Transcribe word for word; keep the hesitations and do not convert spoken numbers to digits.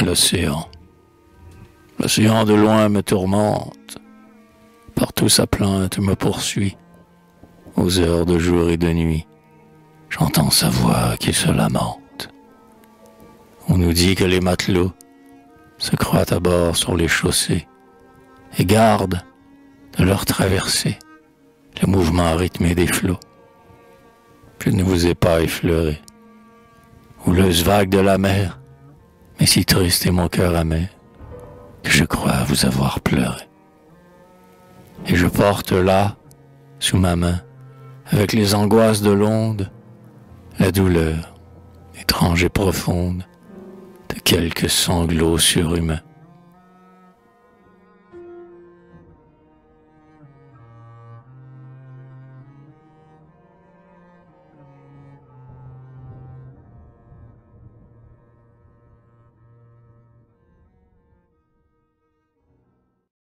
L'océan. L'océan de loin me tourmente. Partout sa plainte me poursuit. Aux heures de jour et de nuit, j'entends sa voix qui se lamente. On nous dit que les matelots se croient à bord sur les chaussées et gardent de leur traversée le mouvement rythmé des flots. Je ne vous ai pas effleuré, houleuse vague de la mer, mais si triste est mon cœur amer, que je crois vous avoir pleuré. Et je porte là, sous ma main, avec les angoisses de l'onde, la douleur, étrange et profonde, de quelques sanglots surhumains.